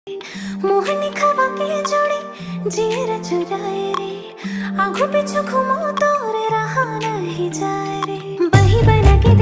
मोहनी खवा के जोड़ी जीर चुराए रे आंखों पीछू घुमो तोरे रहा